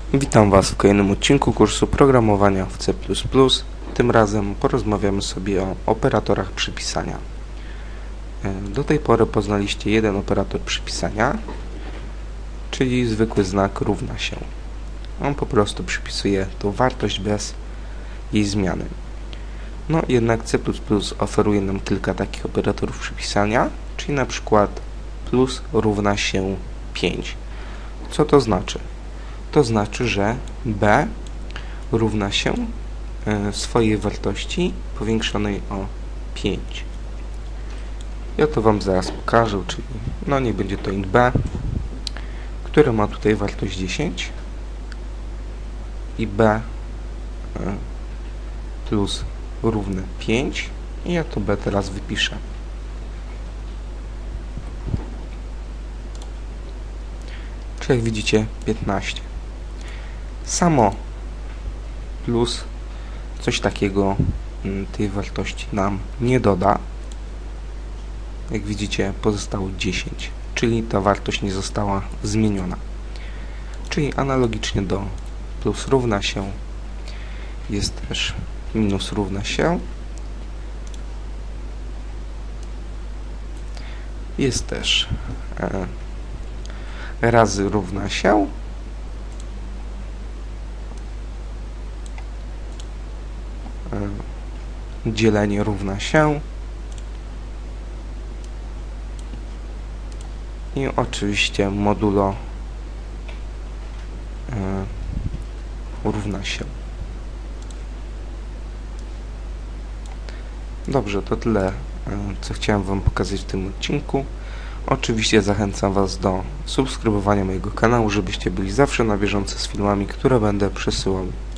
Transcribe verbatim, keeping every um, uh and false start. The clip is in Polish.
Witam Was w kolejnym odcinku kursu programowania w C plus plus. Tym razem porozmawiamy sobie o operatorach przypisania. Do tej pory poznaliście jeden operator przypisania, czyli zwykły znak równa się. On po prostu przypisuje tą wartość bez jej zmiany. No jednak C plus plus oferuje nam kilka takich operatorów przypisania, czyli na przykład plus równa się pięć. Co to znaczy? To znaczy, że b równa się swojej wartości powiększonej o pięć. Ja to Wam zaraz pokażę, czyli no nie będzie to int b, które ma tutaj wartość dziesięć i b plus równe pięć i ja to b teraz wypiszę. Czyli jak widzicie piętnaście. Samo plus coś takiego tej wartości nam nie doda. Jak widzicie pozostało dziesięć, czyli ta wartość nie została zmieniona. Czyli analogicznie do plus równa się jest też minus równa się. Jest też e, razy równa się. E, dzielenie równa się. I oczywiście modulo e, równa się. Dobrze, to tyle, e, co chciałem Wam pokazać w tym odcinku. Oczywiście zachęcam Was do subskrybowania mojego kanału, żebyście byli zawsze na bieżąco z filmami, które będę przesyłał.